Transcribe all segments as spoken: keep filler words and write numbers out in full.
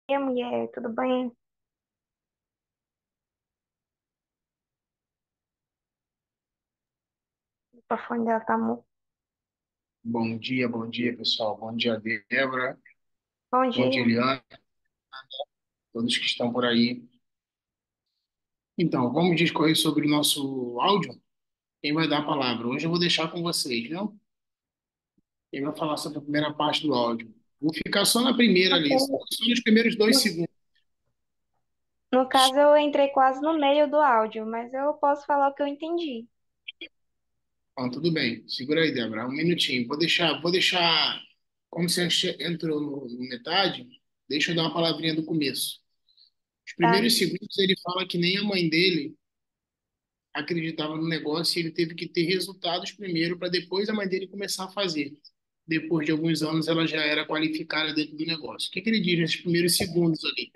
E a mulher, tudo bem? O microfone dela tá mu... Bom dia, bom dia, pessoal. Bom dia, Débora. Bom Bom dia, dia. Eliane, todos que estão por aí. Então, vamos discorrer sobre o nosso áudio? Quem vai dar a palavra? Hoje eu vou deixar com vocês, viu? Quem vai falar sobre a primeira parte do áudio? Vou ficar só na primeira ali, só No, nos primeiros dois no- segundos. no caso, eu entrei quase no meio do áudio, mas eu posso falar o que eu entendi, Então, tudo bem. Segura aí, Débora, um minutinho. Vou deixar, vou deixar, como você che- entrou no, no metade, deixa eu dar uma palavrinha do começo. Os tá? primeiros segundos ele fala que nem a mãe dele acreditava no negócio e ele teve que ter resultados primeiro para depois a mãe dele começar a fazer. Depois de alguns anos, ela já era qualificada dentro do negócio. O que, que ele diz nesses primeiros segundos ali?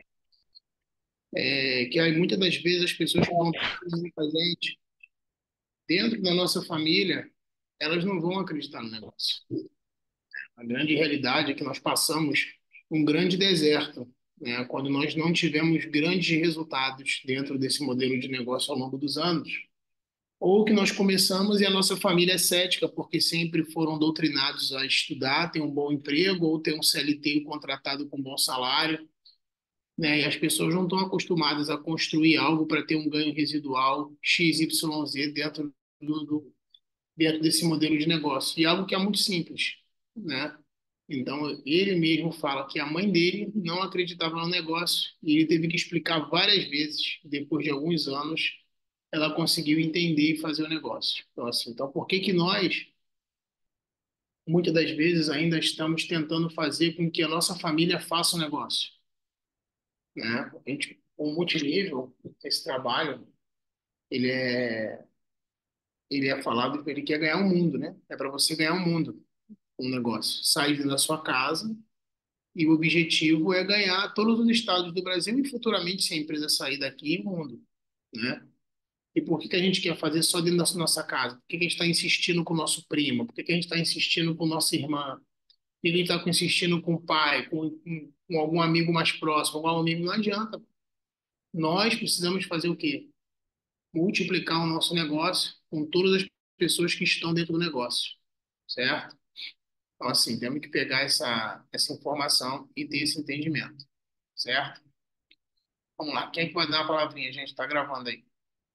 É que aí, muitas das vezes as pessoas que vão estar com a gente dentro da nossa família, elas não vão acreditar no negócio. A grande realidade é que nós passamos um grande deserto, né? Quando nós não tivemos grandes resultados dentro desse modelo de negócio ao longo dos anos. Ou que nós começamos e a nossa família é cética, porque sempre foram doutrinados a estudar, ter um bom emprego, ou ter um C L T contratado com bom salário, né? E as pessoas não estão acostumadas a construir algo para ter um ganho residual X Y Z dentro do, do- dentro desse modelo de negócio. E algo que é muito simples, né? Então, ele mesmo fala que a mãe dele não acreditava no negócio e ele teve que explicar várias vezes, depois de alguns anos, ela conseguiu entender e fazer o negócio. Então, assim, então por que que nós, muitas das vezes, ainda estamos tentando fazer com que a nossa família faça o negócio, né? A gente, o multinível, esse trabalho, ele é, ele é falado que ele quer ganhar o mundo, né? É para você ganhar o mundo, um negócio. Sair da sua casa. E o objetivo é ganhar todos os estados do Brasil e futuramente, se a empresa sair daqui, o mundo, né? E por que que a gente quer fazer só dentro da nossa casa? Por que que a gente está insistindo com o nosso primo? Por que que a gente está insistindo com nossa irmã? Por que que a gente está insistindo com o pai, com, com, com algum amigo mais próximo, algum amigo? Não adianta. Nós precisamos fazer o quê? Multiplicar o nosso negócio com todas as pessoas que estão dentro do negócio, certo? Então, assim, temos que pegar essa, essa informação e ter esse entendimento, certo? Vamos lá, quem é que vai dar a palavrinha? A gente está gravando aí.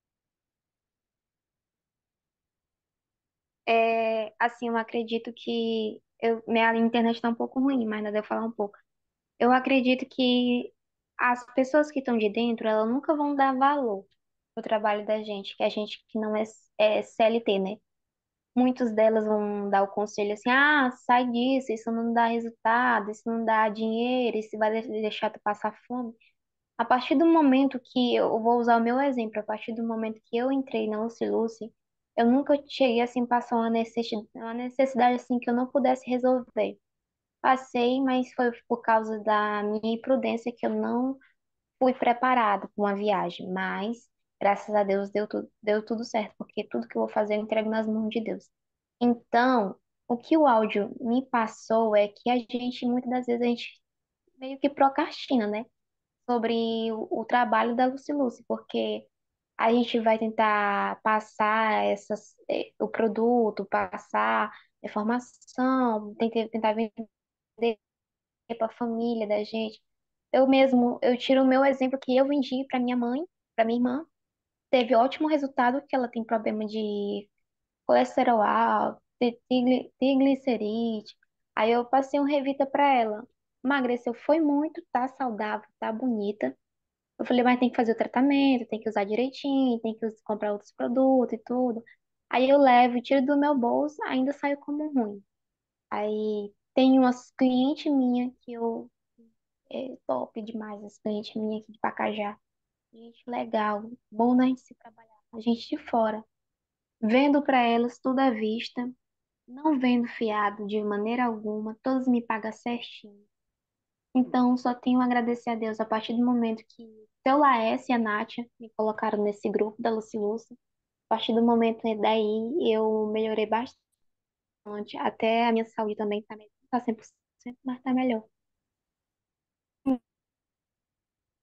É, assim, eu acredito que eu, minha internet tá um pouco ruim, mas ainda devo falar um pouco. Eu acredito que as pessoas que estão de dentro, elas nunca vão dar valor pro trabalho da gente, que a gente que não é, é C L T, né? Muitas delas vão dar o conselho assim: ah, sai disso, isso não dá resultado, isso não dá dinheiro, isso vai de- deixar tu passar fome. A partir do momento que eu vou usar o meu exemplo, a partir do momento que eu entrei na Lucy eu nunca cheguei assim passar uma necessidade, uma necessidade assim que eu não pudesse resolver. Passei, mas foi por causa da minha imprudência que eu não fui preparada para uma viagem, mas graças a Deus deu tudo, deu tudo certo, porque tudo que eu vou fazer eu entrego nas mãos de Deus. Então, o que o áudio me passou é que a gente, muitas das vezes, a gente meio que procrastina, né? Sobre o, o trabalho da Lucy porque a gente vai tentar passar essas, eh, o produto, passar informação, tentar, tentar vender para a família da gente. Eu mesmo, eu tiro o meu exemplo que eu vendi para minha mãe, para minha irmã, teve ótimo resultado, que ela tem problema de colesterol alto, de trigli- triglicerídeo. Aí eu passei um Revita para ela. Emagreceu, foi muito, tá saudável, tá bonita. Eu falei, mas tem que fazer o tratamento, tem que usar direitinho, tem que us- comprar outros produtos e tudo. Aí eu levo, tiro do meu bolso, ainda saio como ruim. Aí tem umas clientes minha que eu é top demais, as clientes minha aqui de Pacajá. Gente legal, bom da gente se trabalhar. A gente de fora, vendo para elas tudo à vista, não vendo fiado de maneira alguma, todos me pagam certinho. Então, só tenho a agradecer a Deus a partir do momento que seu Laércio e a Nátia me colocaram nesse grupo da Lucilúcia. A partir do momento daí, eu melhorei bastante. Até a minha saúde também tá, tá cem por cento, mas tá melhor.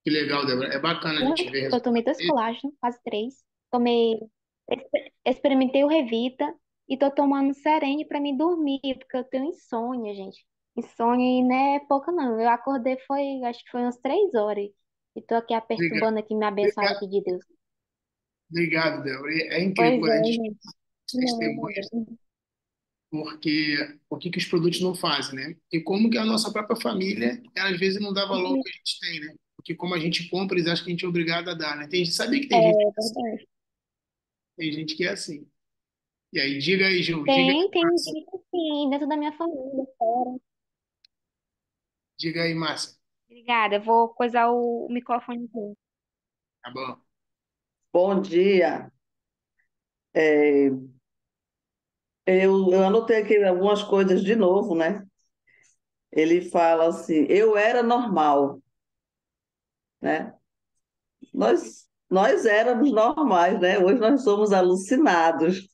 Que legal, Débora. É bacana a gente Muito. ver Eu tomei resultado. dois colágenos, quase três. Tomei, exper- experimentei o Revita e tô tomando Serene pra me dormir, porque eu tenho insônia, gente. Insônia e não é pouca não. Eu acordei foi, acho que foi umas três horas. E tô aqui Obrigado, perturbando aqui, minha abençoada aqui de Deus. obrigado, Débora. É é incrível Pois quando a é, gente gente. testemunha Não. porque o que que os produtos não fazem, né? E como que a nossa própria família, às vezes, não dá valor ao que a gente tem, né? Porque como a gente compra, eles acham que a gente é obrigado a dar, né? Tem, sabia que É tem gente, verdade. tem gente que é assim. E aí, diga aí, Gil, diga, Tem, tem gente assim, dentro da minha família, fora. diga aí, Márcia. Obrigada, eu vou coisar o, o microfone aqui. Tá bom? Bom dia. É, eu, eu anotei aqui algumas coisas de novo, né? Ele fala assim: eu era normal, né? Nós, nós éramos normais, né? Hoje nós somos alucinados.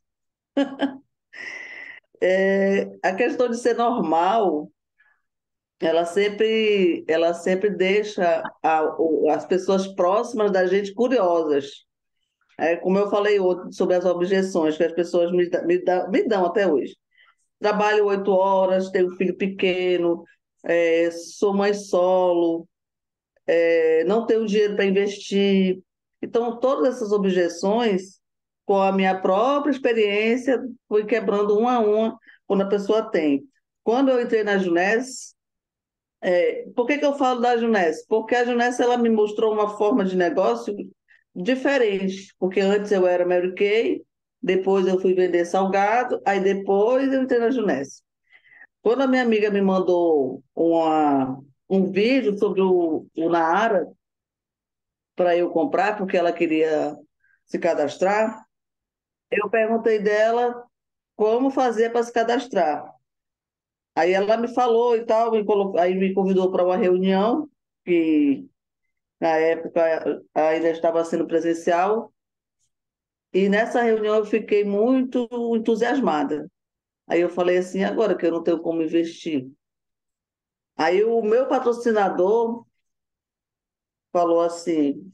É, a questão de ser normal, ela sempre, ela sempre deixa a- o- as pessoas próximas da gente curiosas. É, como eu falei ontem sobre as objeções que as pessoas me, dá- me, dá- me dão até hoje. Trabalho oito horas, tenho um filho pequeno, é, sou mãe solo, é, não tenho dinheiro para investir. Então, todas essas objeções, com a minha própria experiência, fui quebrando uma a uma quando a pessoa tem. Quando eu entrei na Junés, é, por que que eu falo da Junés? Porque a Junés ela me mostrou uma forma de negócio diferente, porque antes eu era Mary Kay, depois eu fui vender salgado, aí depois eu entrei na Junés. Quando a minha amiga me mandou uma, um vídeo sobre o, o Naara para eu comprar, porque ela queria se cadastrar, eu perguntei dela como fazer para se cadastrar. Aí ela me falou e tal, me colocou, aí me convidou para uma reunião, que na época ainda estava sendo presencial, e nessa reunião eu fiquei muito entusiasmada. Aí eu falei assim, agora que eu não tenho como investir. Aí o meu patrocinador falou assim,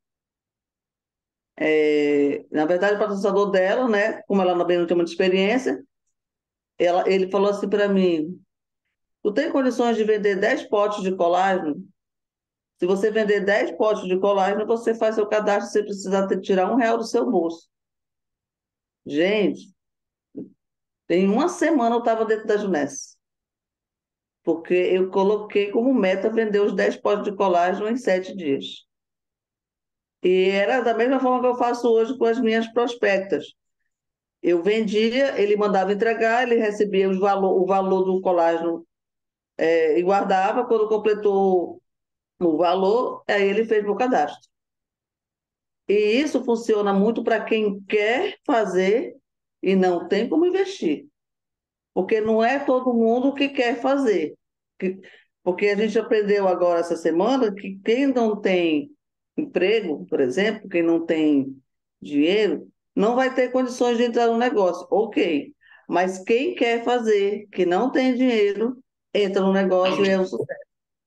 é, na verdade, o patrocinador dela, né, como ela também não tem muita experiência, ela, ele falou assim para mim: tu tem condições de vender dez potes de colágeno? Se você vender dez potes de colágeno, você faz seu cadastro sem precisar ter, tirar um real do seu bolso. Gente, em uma semana eu estava dentro da Juness, porque eu coloquei como meta vender os dez potes de colágeno em sete dias. E era da mesma forma que eu faço hoje com as minhas prospectas. Eu vendia, ele mandava entregar, ele recebia os valor, o valor do colágeno é, e guardava. Quando completou o valor, aí ele fez meu cadastro. E isso funciona muito para quem quer fazer e não tem como investir, porque não é todo mundo que quer fazer. Que- Porque a gente aprendeu agora essa semana que quem não tem emprego, por exemplo, quem não tem dinheiro, não vai ter condições de entrar no negócio. Ok, mas quem quer fazer, que não tem dinheiro, entra no Dá um negócio e é um jeito. sucesso,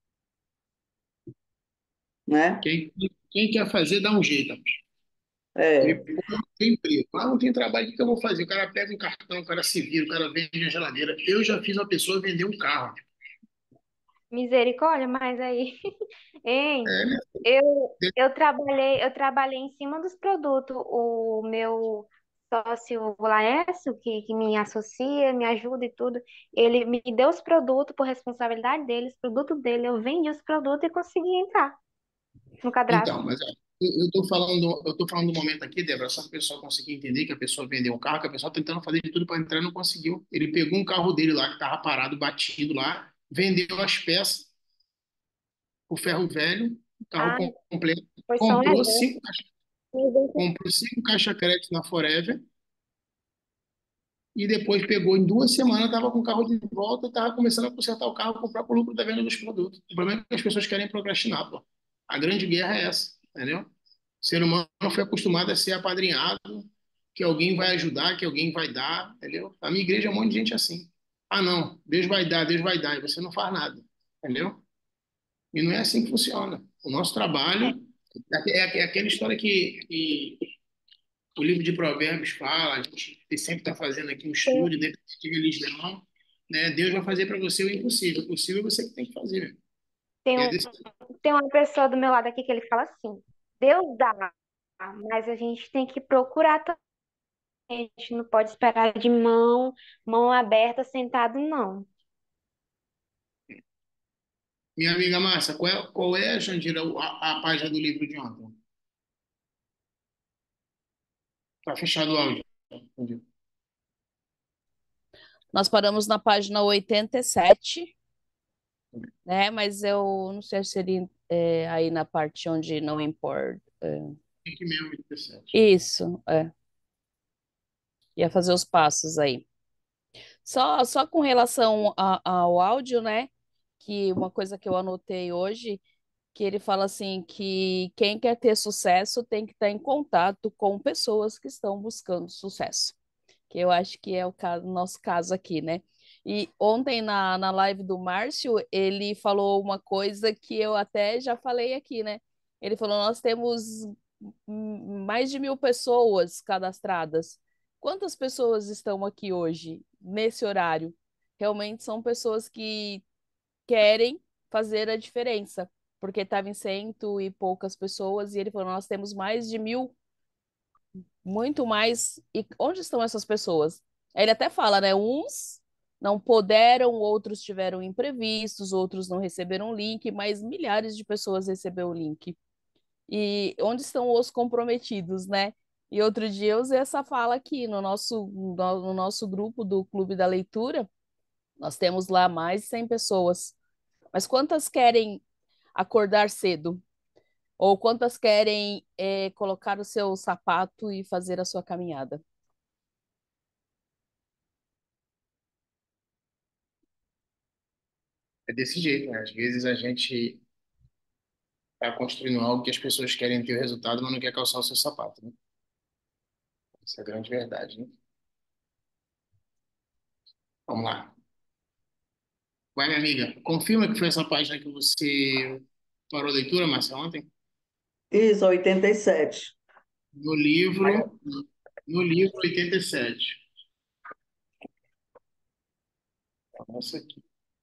né? Quem, quem quer fazer, dá um jeito. É, Ele, pô, não tem emprego. Ah, não tem trabalho, o que que eu vou fazer? O cara pega um cartão, o cara se vira, o cara vende a geladeira. Eu já fiz uma pessoa vender um carro. Misericórdia, mas aí, hein? É, né? Eu, eu trabalhei, eu trabalhei em cima dos produtos. O meu sócio o Laércio, que, que me associa, me ajuda e tudo, ele me deu os produtos por responsabilidade dele, os produtos dele, eu vendi os produtos e consegui entrar no cadastro. Então, mas ó, eu estou falando, eu tô falando do momento aqui, Débora, só para o pessoal conseguir entender que a pessoa vendeu um carro, que a pessoa tá tentando fazer de tudo para entrar e não conseguiu. Ele pegou um carro dele lá, que estava parado, batido lá, vendeu as peças, o ferro velho, o carro Ah, com- completo, foi só um comprou exemplo. cinco, caixa- comprou cinco caixa crédito na Forever e depois pegou em duas semanas, estava com o carro de volta, estava começando a consertar o carro com o próprio lucro da venda dos produtos. O problema é que as pessoas querem procrastinar, pô. A grande guerra é essa, entendeu? O ser humano foi acostumado a ser apadrinhado, que alguém vai ajudar, que alguém vai dar, entendeu? A minha igreja é um monte de gente assim. Ah, não, Deus vai dar, Deus vai dar, e você não faz nada, entendeu? E não é assim que funciona. O nosso trabalho é, é aquela história que, que o livro de Provérbios fala, a gente sempre está fazendo aqui um Tem, estudo, independente de religião, né? Deus vai fazer para você o impossível. O possível é você que tem que fazer, meu. tem, E é um, desse... tem uma pessoa do meu lado aqui que ele fala assim: Deus dá, mas a gente tem que procurar também. A gente não pode esperar de mão, mão aberta, sentado, não. Minha amiga Márcia, qual é, qual é, Jandira, a, a página do livro de ontem? Tá fechado o áudio. Entendi. Nós paramos na página oitenta e sete, né? Mas eu não sei se seria é, aí na parte onde não importa. É. Aqui mesmo, oitenta e sete. Isso, é. Ia fazer os passos aí. Só, só com relação a- ao áudio, né? Que uma coisa que eu anotei hoje, que ele fala assim que quem quer ter sucesso tem que estar em contato com pessoas que estão buscando sucesso. Que eu acho que é o caso, nosso caso aqui, né? E ontem na, na live do Márcio, ele falou uma coisa que eu até já falei aqui, né? Ele falou: nós temos hum, mais de mil pessoas cadastradas. Quantas pessoas estão aqui hoje, nesse horário? Realmente são pessoas que querem fazer a diferença, porque estava em cento e poucas pessoas, e ele falou: nós temos mais de mil, muito mais. E onde estão essas pessoas? Aí ele até fala, né? Uns não puderam, outros tiveram imprevistos, outros não receberam o link, mas milhares de pessoas receberam o link. E onde estão os comprometidos, né? E outro dia eu usei essa fala aqui no nosso, no no nosso grupo do Clube da Leitura. Nós temos lá mais de cem pessoas. Mas quantas querem acordar cedo? Ou quantas querem é, colocar o seu sapato e fazer a sua caminhada? É desse jeito, né? Às vezes a gente está construindo algo que as pessoas querem ter o resultado, mas não quer calçar o seu sapato, né? Essa é a grande verdade, né? Vamos lá. Vai, minha amiga. Confirma que foi essa página que você parou a leitura, Márcia, ontem? Isso, oitenta e sete. No livro, no livro oitenta e sete. Nossa, aqui.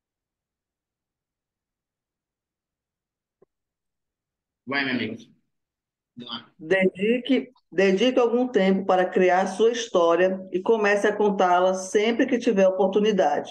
Vai, minha amiga. Vamos lá. Dedique, dedique algum tempo para criar sua história e comece a contá-la sempre que tiver oportunidade.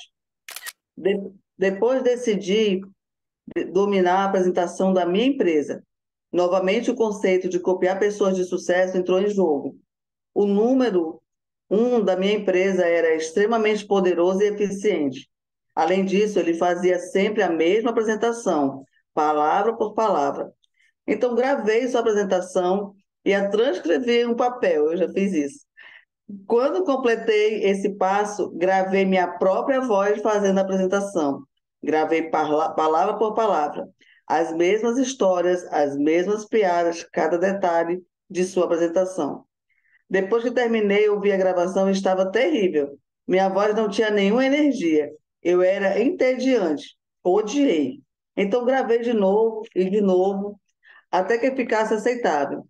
De- depois decidi dominar a apresentação da minha empresa. Novamente, o conceito de copiar pessoas de sucesso entrou em jogo. O número um da minha empresa era extremamente poderoso e eficiente. Além disso, ele fazia sempre a mesma apresentação, palavra por palavra. Então, gravei sua apresentação e a transcrevi em um papel. Eu já fiz isso. Quando completei esse passo, gravei minha própria voz fazendo a apresentação. Gravei parla- palavra por palavra, as mesmas histórias, as mesmas piadas, cada detalhe de sua apresentação. Depois que terminei, eu vi a gravação e estava terrível. Minha voz não tinha nenhuma energia. Eu era entediante. Odiei. Então gravei de novo e de novo, até que ficasse aceitável.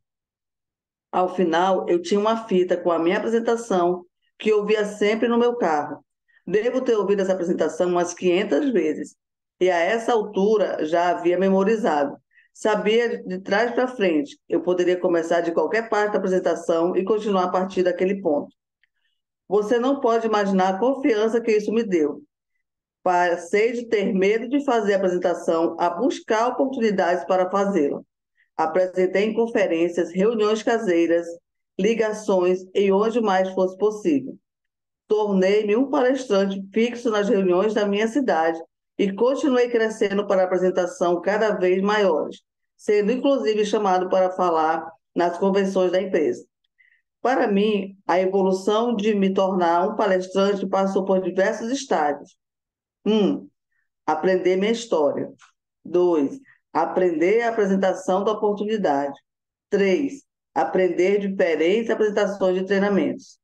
Ao final, eu tinha uma fita com a minha apresentação que eu ouvia sempre no meu carro. Devo ter ouvido essa apresentação umas quinhentas vezes. E a essa altura já havia memorizado. Sabia de trás para frente. Eu poderia começar de qualquer parte da apresentação e continuar a partir daquele ponto. Você não pode imaginar a confiança que isso me deu. Passei de ter medo de fazer a apresentação a buscar oportunidades para fazê-la. Apresentei em conferências, reuniões caseiras, ligações e onde mais fosse possível. Tornei-me um palestrante fixo nas reuniões da minha cidade e continuei crescendo para apresentação cada vez maiores, sendo inclusive chamado para falar nas convenções da empresa. Para mim, a evolução de me tornar um palestrante passou por diversos estágios. Um, aprender minha história. Dois, aprender a apresentação da oportunidade. Três, aprender diferentes apresentações de treinamentos.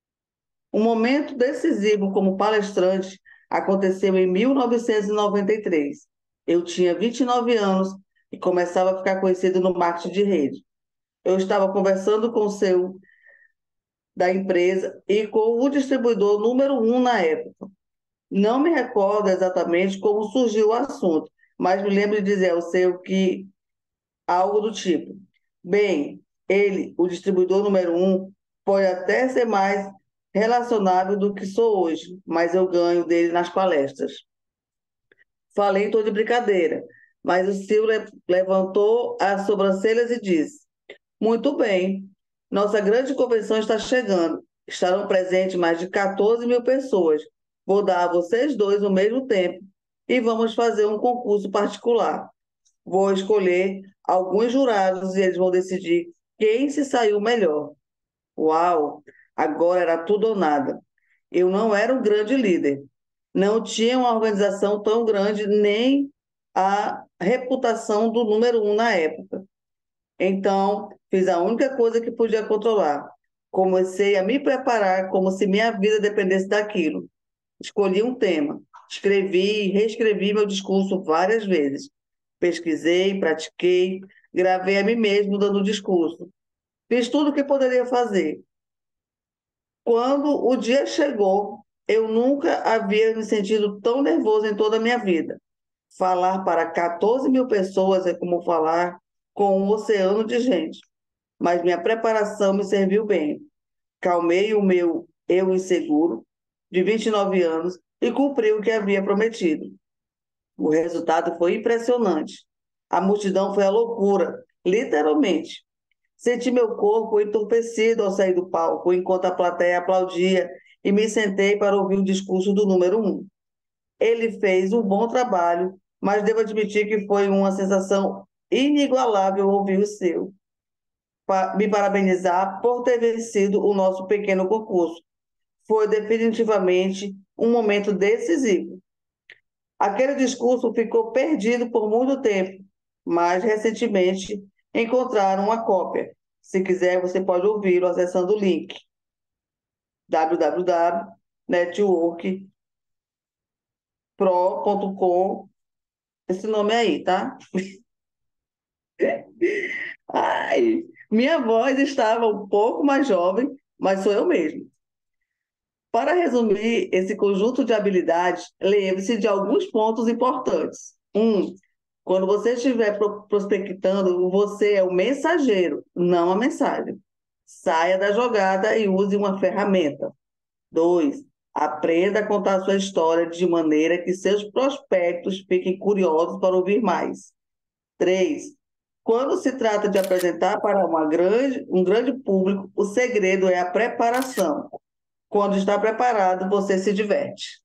Um momento decisivo como palestrante aconteceu em mil novecentos e noventa e três. Eu tinha vinte e nove anos, e começava a ficar conhecido no marketing de rede. Eu estava conversando com o C E O da empresa e com o distribuidor número um na época. Não me recordo exatamente como surgiu o assunto, mas me lembro de dizer ao C E O que algo do tipo: bem, ele, o distribuidor número um, pode até ser mais relacionável do que sou hoje, mas eu ganho dele nas palestras. Falei em tom de brincadeira, mas o C E O le- levantou as sobrancelhas e disse: muito bem, nossa grande convenção está chegando. Estarão presentes mais de quatorze mil pessoas. Vou dar a vocês dois o mesmo tempo e vamos fazer um concurso particular. Vou escolher alguns jurados e eles vão decidir quem se saiu melhor. Uau! Agora era tudo ou nada. Eu não era um grande líder. Não tinha uma organização tão grande, nem a reputação do número um na época. Então, fiz a única coisa que podia controlar. Comecei a me preparar como se minha vida dependesse daquilo. Escolhi um tema, escrevi e reescrevi meu discurso várias vezes. Pesquisei, pratiquei, gravei a mim mesmo dando o discurso. Fiz tudo o que poderia fazer. Quando o dia chegou, eu nunca havia me sentido tão nervoso em toda a minha vida. Falar para quatorze mil pessoas é como falar com um oceano de gente, mas minha preparação me serviu bem. Calmei o meu eu inseguro, de vinte e nove anos, e cumpri o que havia prometido. O resultado foi impressionante. A multidão foi a loucura, literalmente. Senti meu corpo entorpecido ao sair do palco, enquanto a plateia aplaudia, e me sentei para ouvir o discurso do número um. Ele fez um bom trabalho, mas devo admitir que foi uma sensação inigualável ouvir o seu. Pa- me parabenizar por ter vencido o nosso pequeno concurso. Foi definitivamente um momento decisivo. Aquele discurso ficou perdido por muito tempo, mas recentemente encontraram uma cópia. Se quiser, você pode ouvi-lo acessando o link w w w ponto network pro ponto com, esse nome aí, tá? Ai, minha voz estava um pouco mais jovem, mas sou eu mesmo. Para resumir esse conjunto de habilidades, lembre-se de alguns pontos importantes. Um, quando você estiver pro- prospectando, você é o mensageiro, não a mensagem. Saia da jogada e use uma ferramenta. Dois, aprenda a contar sua história de maneira que seus prospectos fiquem curiosos para ouvir mais. Três, quando se trata de apresentar para uma grande, um grande público, o segredo é a preparação. Quando está preparado, você se diverte.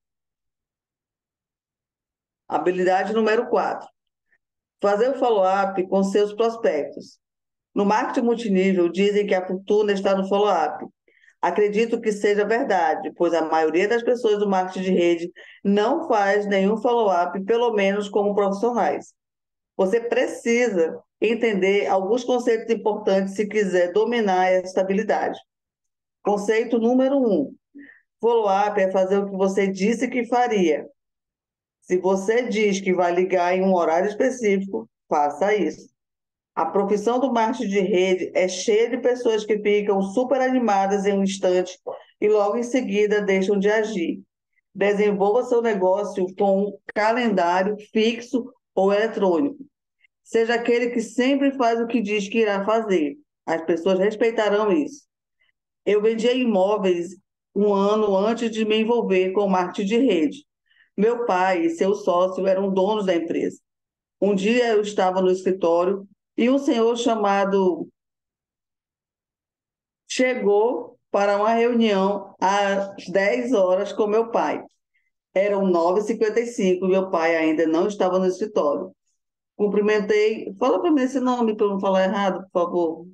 Habilidade número quatro. Fazer o follow-up com seus prospectos. No marketing multinível, dizem que a fortuna está no follow-up. Acredito que seja verdade, pois a maioria das pessoas do marketing de rede não faz nenhum follow-up, pelo menos como profissionais. Você precisa entender alguns conceitos importantes se quiser dominar essa habilidade. Conceito número um. Follow-up é fazer o que você disse que faria. Se você diz que vai ligar em um horário específico, faça isso. A profissão do marketing de rede é cheia de pessoas que ficam super animadas em um instante e logo em seguida deixam de agir. Desenvolva seu negócio com um calendário fixo ou eletrônico. Seja aquele que sempre faz o que diz que irá fazer. As pessoas respeitarão isso. Eu vendia imóveis um ano antes de me envolver com marketing de rede. Meu pai e seu sócio eram donos da empresa. Um dia eu estava no escritório e um senhor chamado chegou para uma reunião às dez horas com meu pai. Eram nove e cinquenta e cinco, meu pai ainda não estava no escritório. Cumprimentei, fala para mim esse nome para eu não falar errado, por favor.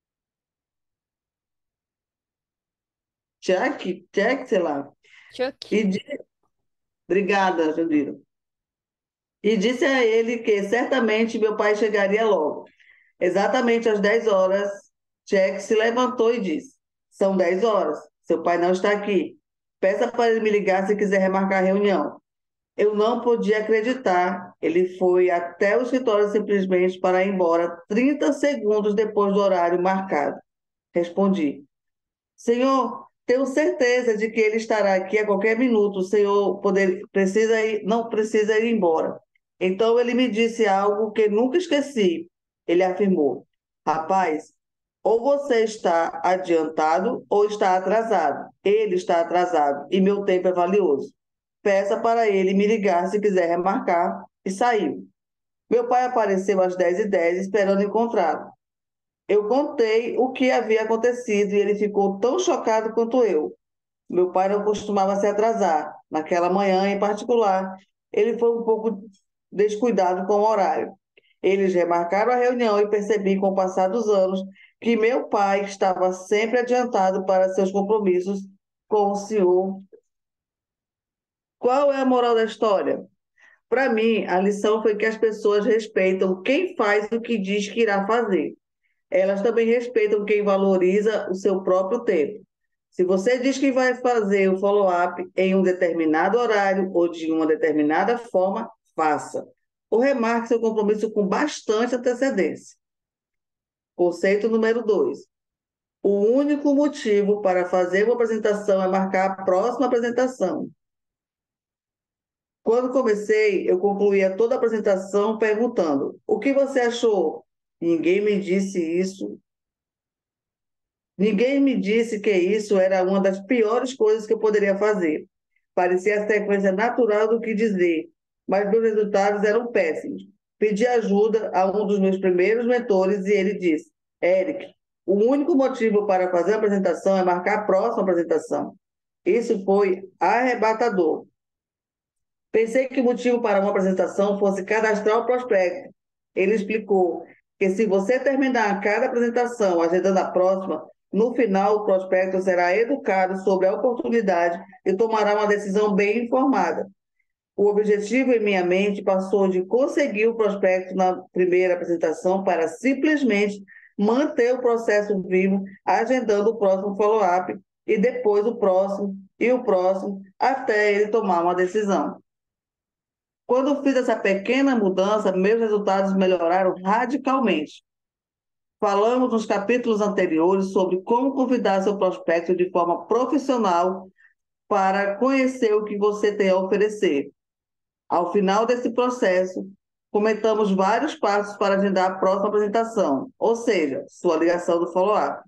Jack, Jack, sei lá. Chuck. E di- Obrigada, Jandira. E disse a ele que certamente meu pai chegaria logo. Exatamente às dez horas, Jack se levantou e disse: são dez horas, seu pai não está aqui. Peça para ele me ligar se quiser remarcar a reunião. Eu não podia acreditar. Ele foi até o escritório simplesmente para ir embora trinta segundos depois do horário marcado. Respondi: Senhor, tenho certeza de que ele estará aqui a qualquer minuto. O senhor poder, precisa ir, não precisa ir embora. Então ele me disse algo que nunca esqueci. Ele afirmou: Rapaz, ou você está adiantado ou está atrasado. Ele está atrasado e meu tempo é valioso. Peça para ele me ligar se quiser remarcar. E saiu. Meu pai apareceu às dez e dez esperando encontrá-lo. Eu contei o que havia acontecido e ele ficou tão chocado quanto eu. Meu pai não costumava se atrasar. Naquela manhã, em particular, ele foi um pouco descuidado com o horário. Eles remarcaram a reunião e percebi, com o passar dos anos, que meu pai estava sempre adiantado para seus compromissos com o senhor. Qual é a moral da história? Para mim, a lição foi que as pessoas respeitam quem faz o que diz que irá fazer. Elas também respeitam quem valoriza o seu próprio tempo. Se você diz que vai fazer o follow-up em um determinado horário ou de uma determinada forma, faça. Ou remarque seu compromisso com bastante antecedência. Conceito número dois. O único motivo para fazer uma apresentação é marcar a próxima apresentação. Quando comecei, eu concluía toda a apresentação perguntando: o que você achou? Ninguém me disse isso. Ninguém me disse que isso era uma das piores coisas que eu poderia fazer. Parecia a sequência natural do que dizer, mas meus resultados eram péssimos. Pedi ajuda a um dos meus primeiros mentores e ele disse: Eric, o único motivo para fazer a apresentação é marcar a próxima apresentação. Isso foi arrebatador. Pensei que o motivo para uma apresentação fosse cadastrar o prospecto. Ele explicou que se você terminar cada apresentação agendando a próxima, no final o prospecto será educado sobre a oportunidade e tomará uma decisão bem informada. O objetivo em minha mente passou de conseguir o prospecto na primeira apresentação para simplesmente manter o processo vivo, agendando o próximo follow-up e depois o próximo e o próximo, até ele tomar uma decisão. Quando fiz essa pequena mudança, meus resultados melhoraram radicalmente. Falamos nos capítulos anteriores sobre como convidar seu prospecto de forma profissional para conhecer o que você tem a oferecer. Ao final desse processo, comentamos vários passos para agendar a próxima apresentação, ou seja, sua ligação do follow-up.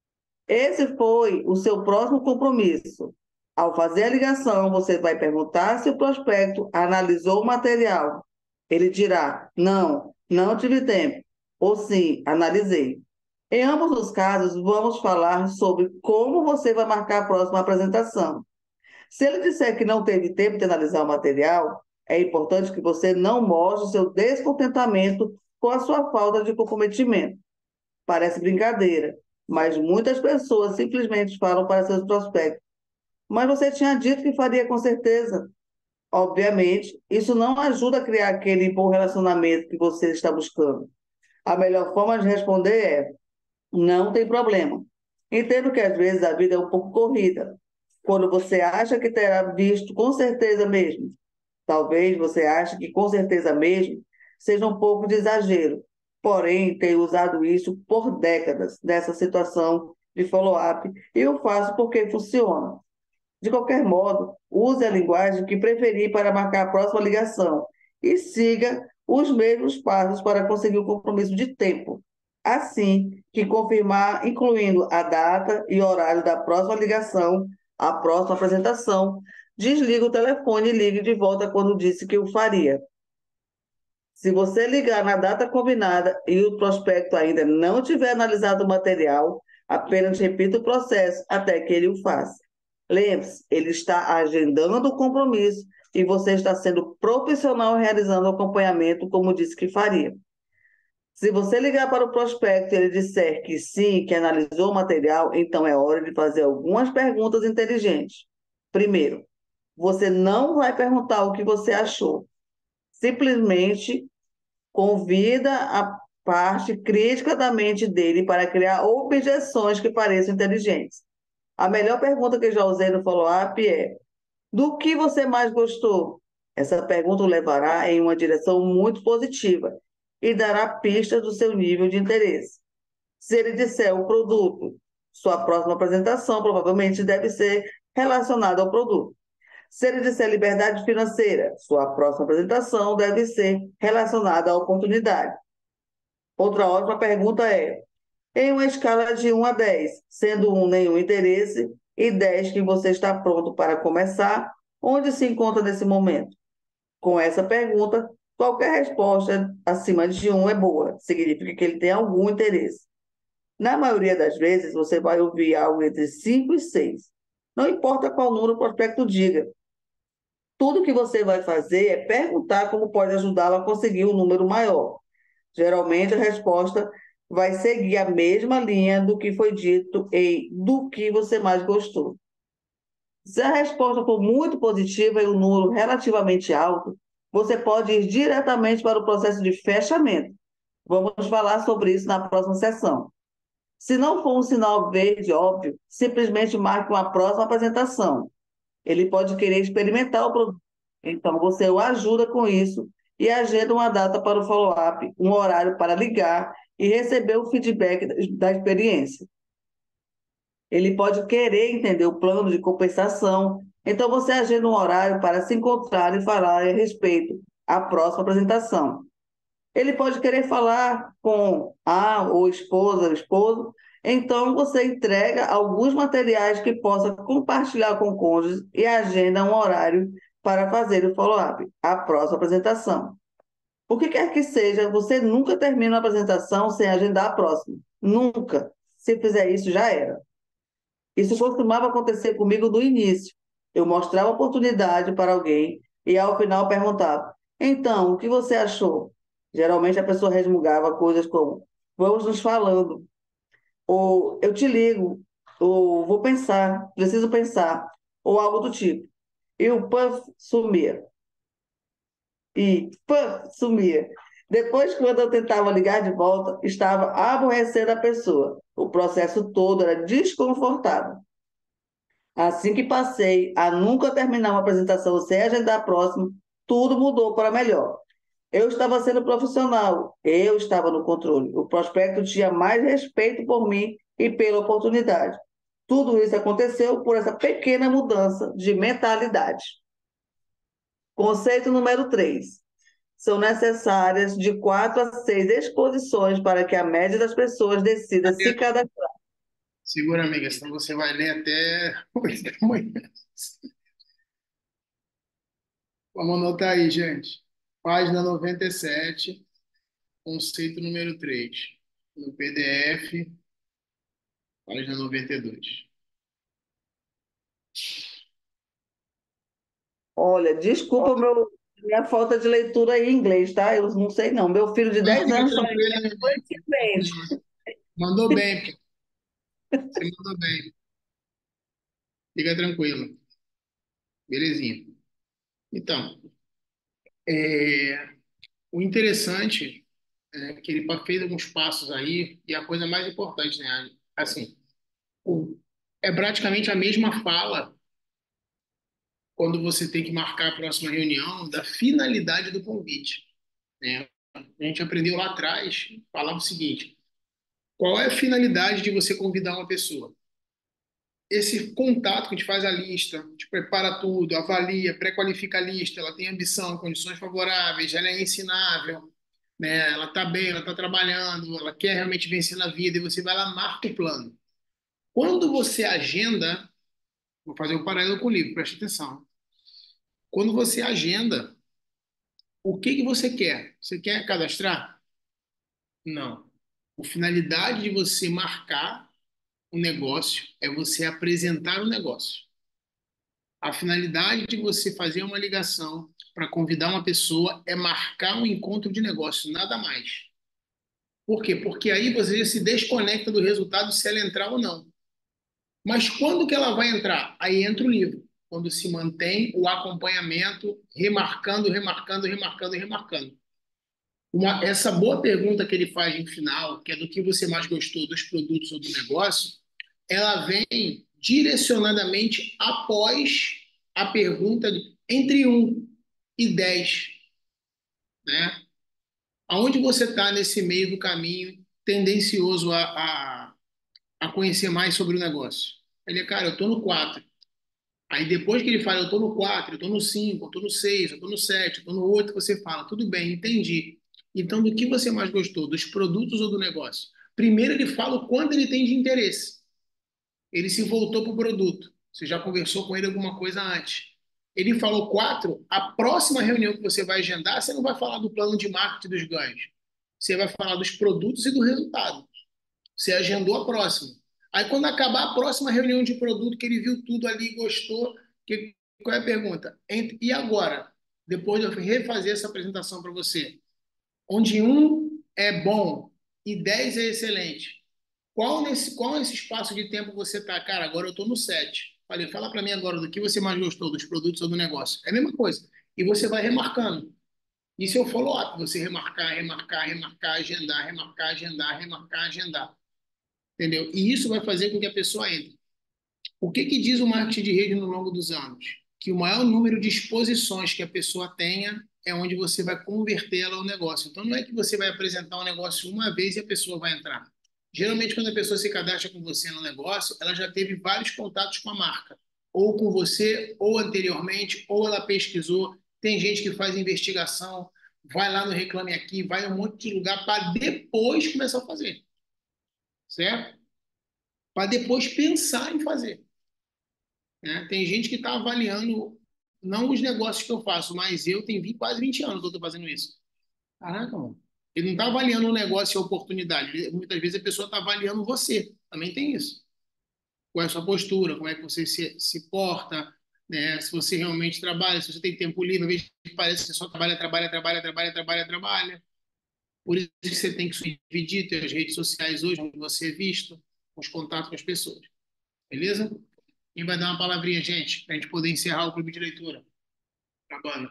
Esse foi o seu próximo compromisso. Ao fazer a ligação, você vai perguntar se o prospecto analisou o material. Ele dirá: não, não tive tempo. Ou sim, analisei. Em ambos os casos, vamos falar sobre como você vai marcar a próxima apresentação. Se ele disser que não teve tempo de analisar o material, é importante que você não mostre seu descontentamento com a sua falta de comprometimento. Parece brincadeira, mas muitas pessoas simplesmente falam para seus prospectos: mas você tinha dito que faria com certeza. Obviamente, isso não ajuda a criar aquele bom relacionamento que você está buscando. A melhor forma de responder é: não tem problema. Entendo que às vezes a vida é um pouco corrida. Quando você acha que terá visto com certeza mesmo, talvez você ache que com certeza mesmo seja um pouco de exagero. Porém, tenho usado isso por décadas nessa situação de follow-up e eu faço porque funciona. De qualquer modo, use a linguagem que preferir para marcar a próxima ligação e siga os mesmos passos para conseguir o compromisso de tempo. Assim que confirmar, incluindo a data e horário da próxima ligação, a próxima apresentação, desliga o telefone e ligue de volta quando disse que o faria. Se você ligar na data combinada e o prospecto ainda não tiver analisado o material, apenas repita o processo até que ele o faça. Lembre-se, ele está agendando o compromisso e você está sendo profissional realizando o acompanhamento como disse que faria. Se você ligar para o prospecto e ele disser que sim, que analisou o material, então é hora de fazer algumas perguntas inteligentes. Primeiro, você não vai perguntar o que você achou. Simplesmente convida a parte crítica da mente dele para criar objeções que pareçam inteligentes. A melhor pergunta que eu já usei no follow-up é: do que você mais gostou? Essa pergunta o levará em uma direção muito positiva e dará pistas do seu nível de interesse. Se ele disser o produto, sua próxima apresentação provavelmente deve ser relacionada ao produto. Se ele disser liberdade financeira, sua próxima apresentação deve ser relacionada à oportunidade. Outra ótima pergunta é: em uma escala de um a dez, sendo um nenhum interesse e dez que você está pronto para começar, onde se encontra nesse momento? Com essa pergunta, qualquer resposta acima de um é boa, significa que ele tem algum interesse. Na maioria das vezes, você vai ouvir algo entre cinco e seis. Não importa qual número o prospecto diga. Tudo que você vai fazer é perguntar como pode ajudá-lo a conseguir um número maior. Geralmente, a resposta vai seguir a mesma linha do que foi dito e do que você mais gostou. Se a resposta for muito positiva e o número relativamente alto, você pode ir diretamente para o processo de fechamento. Vamos falar sobre isso na próxima sessão. Se não for um sinal verde óbvio, simplesmente marque uma próxima apresentação. Ele pode querer experimentar o produto. Então, você o ajuda com isso e agenda uma data para o follow-up, um horário para ligar e receber o feedback da experiência. Ele pode querer entender o plano de compensação. Então, você agenda um horário para se encontrar e falar a respeito à próxima apresentação. Ele pode querer falar com a ou esposa, esposo. Então, você entrega alguns materiais que possa compartilhar com o cônjuge e agenda um horário para fazer o follow-up, a próxima apresentação. O que quer que seja, você nunca termina a apresentação sem agendar a próxima. Nunca. Se fizer isso, já era. Isso costumava acontecer comigo no início. Eu mostrava a oportunidade para alguém e, ao final, perguntava: então, o que você achou? Geralmente a pessoa resmungava coisas como: vamos nos falando, ou eu te ligo, ou vou pensar, preciso pensar, ou algo do tipo. E o puff sumia. E puff sumia. Depois, quando eu tentava ligar de volta, estava aborrecendo a pessoa. O processo todo era desconfortável. Assim que passei a nunca terminar uma apresentação sem agendar a próxima, tudo mudou para melhor. Eu estava sendo profissional, eu estava no controle. O prospecto tinha mais respeito por mim e pela oportunidade. Tudo isso aconteceu por essa pequena mudança de mentalidade. Conceito número três. São necessárias de quatro a seis exposições para que a média das pessoas decida se cadastrar. Segura, amiga, senão você vai ler até oito da manhã. Vamos anotar aí, gente. Página noventa e sete, conceito número três. No P D F, página noventa e dois. Olha, desculpa meu, minha falta de leitura em inglês, tá? Eu não sei não. Meu filho de Não, dez fica anos fala tranquila, inglês amiga. fluentemente. Mandou bem, pô. Você mandou bem. Fica tranquilo. Belezinha. Então, é, o interessante é que ele fez alguns passos aí, e a coisa mais importante, né? Assim, o- é praticamente a mesma fala quando você tem que marcar a próxima reunião da finalidade do convite, né? A gente aprendeu lá atrás, falava o seguinte: qual é a finalidade de você convidar uma pessoa? Esse contato que a gente faz a lista, a gente prepara tudo, avalia, pré-qualifica a lista, ela tem ambição, condições favoráveis, ela é ensinável, né? Ela está bem, ela está trabalhando, ela quer realmente vencer na vida, e você vai lá, marca o plano. Quando você agenda, vou fazer um paralelo com o livro, preste atenção. Quando você agenda, o que que você quer? Você quer cadastrar? Não. A finalidade de você marcar o negócio é você apresentar o negócio. A finalidade de você fazer uma ligação para convidar uma pessoa é marcar um encontro de negócio, nada mais. Por quê? Porque aí você se desconecta do resultado se ela entrar ou não. Mas quando que ela vai entrar? Aí entra o livro, quando se mantém o acompanhamento, remarcando, remarcando, remarcando, remarcando. Uma, essa boa pergunta que ele faz no final, que é do que você mais gostou dos produtos ou do negócio, ela vem direcionadamente após a pergunta de, entre um. e dez, né? Aonde você está nesse meio do caminho, tendencioso a, a, a conhecer mais sobre o negócio? Ele é, cara, eu estou no quatro. Aí depois que ele fala, eu estou no quatro, eu estou no cinco, eu estou no seis, eu estou no sete, eu estou no oito, você fala, tudo bem, entendi. Então, do que você mais gostou, dos produtos ou do negócio? Primeiro ele fala o quanto ele tem de interesse. Ele se voltou para o produto. Você já conversou com ele alguma coisa antes. Ele falou quatro, a próxima reunião que você vai agendar, você não vai falar do plano de marketing dos ganhos. Você vai falar dos produtos e do resultado. Você agendou a próxima. Aí, quando acabar a próxima reunião de produto, que ele viu tudo ali, gostou, que, qual é a pergunta? E agora? Depois de eu refazer essa apresentação para você, onde um é bom e dez é excelente, qual nesse, qual nesse espaço de tempo você está? Cara, agora eu estou no sete. Falei, fala para mim agora do que você mais gostou, dos produtos ou do negócio. É a mesma coisa. E você vai remarcando. Isso é o follow-up. Você remarcar, remarcar, remarcar, agendar, remarcar, agendar, remarcar, agendar. Entendeu? E isso vai fazer com que a pessoa entre. O que que diz o marketing de rede no longo dos anos? Que o maior número de exposições que a pessoa tenha é onde você vai converter ela ao negócio. Então, não é que você vai apresentar um negócio uma vez e a pessoa vai entrar. Geralmente, quando a pessoa se cadastra com você no negócio, ela já teve vários contatos com a marca. Ou com você, ou anteriormente, ou ela pesquisou. Tem gente que faz investigação, vai lá no Reclame Aqui, vai em um monte de lugar para depois começar a fazer. Certo? Para depois pensar em fazer. Né? Tem gente que está avaliando, não os negócios que eu faço, mas eu tenho vinte, quase vinte anos que eu estou fazendo isso. Caraca, mano. Ele não está avaliando o negócio e a oportunidade. Muitas vezes a pessoa está avaliando você. Também tem isso. Qual é a sua postura, como é que você se, se porta, né? Se você realmente trabalha, se você tem tempo livre, às vezes parece que você só trabalha, trabalha, trabalha, trabalha, trabalha, trabalha. Por isso que você tem que dividir ter as redes sociais hoje, onde você é visto, os contatos com as pessoas. Beleza? Quem vai dar uma palavrinha, gente, para a gente poder encerrar o clube de leitura? Acabando.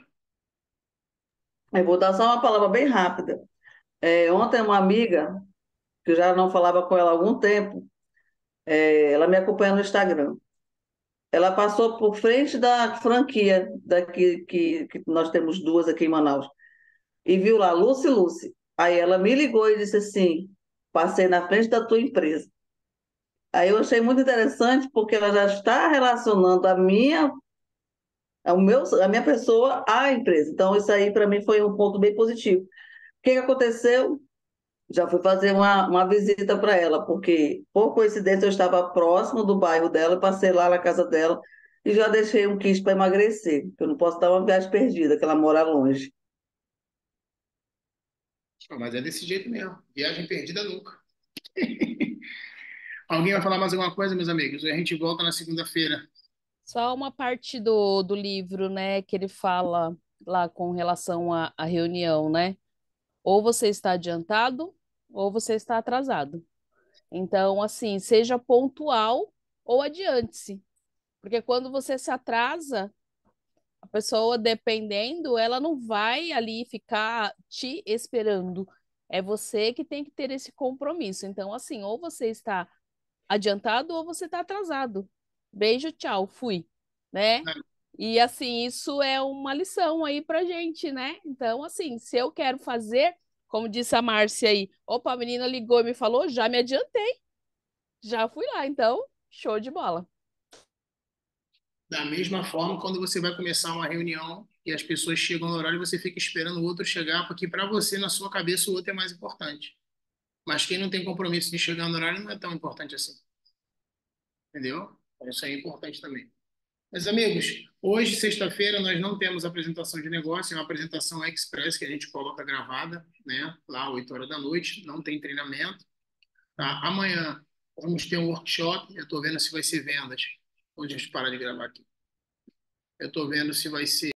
Eu vou dar só uma palavra bem rápida. É, ontem uma amiga, que eu já não falava com ela há algum tempo, é, ela me acompanha no Instagram. Ela passou por frente da franquia daqui, que, que nós temos duas aqui em Manaus, e viu lá, Lucy Lucy. Aí ela me ligou e disse assim, passei na frente da tua empresa. Aí eu achei muito interessante, porque ela já está relacionando a minha, o meu, a minha pessoa à empresa. Então, isso aí para mim foi um ponto bem positivo. O que que aconteceu? Já fui fazer uma, uma visita para ela, porque, por coincidência, eu estava próximo do bairro dela, passei lá na casa dela e já deixei um kit para emagrecer, porque eu não posso dar uma viagem perdida, que ela mora longe. Ah, mas é desse jeito mesmo. Viagem perdida nunca. Alguém vai falar mais alguma coisa, meus amigos? A gente volta na segunda-feira. Só uma parte do, do livro, né, que ele fala lá com relação à, à reunião, né? Ou você está adiantado, ou você está atrasado. Então, assim, seja pontual ou adiante-se. Porque quando você se atrasa, a pessoa, dependendo, ela não vai ali ficar te esperando. É você que tem que ter esse compromisso. Então, assim, ou você está adiantado ou você está atrasado. Beijo, tchau, fui, né? E assim, isso é uma lição aí pra gente, né? Então, assim, se eu quero fazer, como disse a Márcia aí, opa, a menina ligou e me falou, já me adiantei, já fui lá, então, show de bola. Da mesma forma, quando você vai começar uma reunião e as pessoas chegam no horário, você fica esperando o outro chegar, porque para você, na sua cabeça, o outro é mais importante. Mas quem não tem compromisso de chegar no horário não é tão importante assim. Entendeu? Então, isso aí é importante também. Meus amigos, hoje, sexta-feira, nós não temos apresentação de negócio, é uma apresentação express que a gente coloca gravada, né? Lá, oito horas da noite, não tem treinamento. Tá? Amanhã vamos ter um workshop, eu estou vendo se vai ser vendas. Onde a gente para de gravar aqui. Eu estou vendo se vai ser